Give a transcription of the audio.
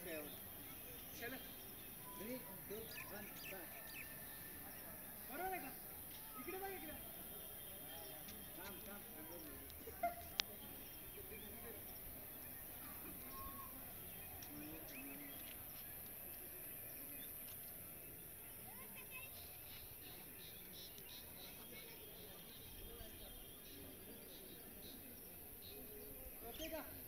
चला 3, 2, 1 स्टार्ट. बरोबर आहे का? इकडे बघ इकडे. थांब थांब. ओके का?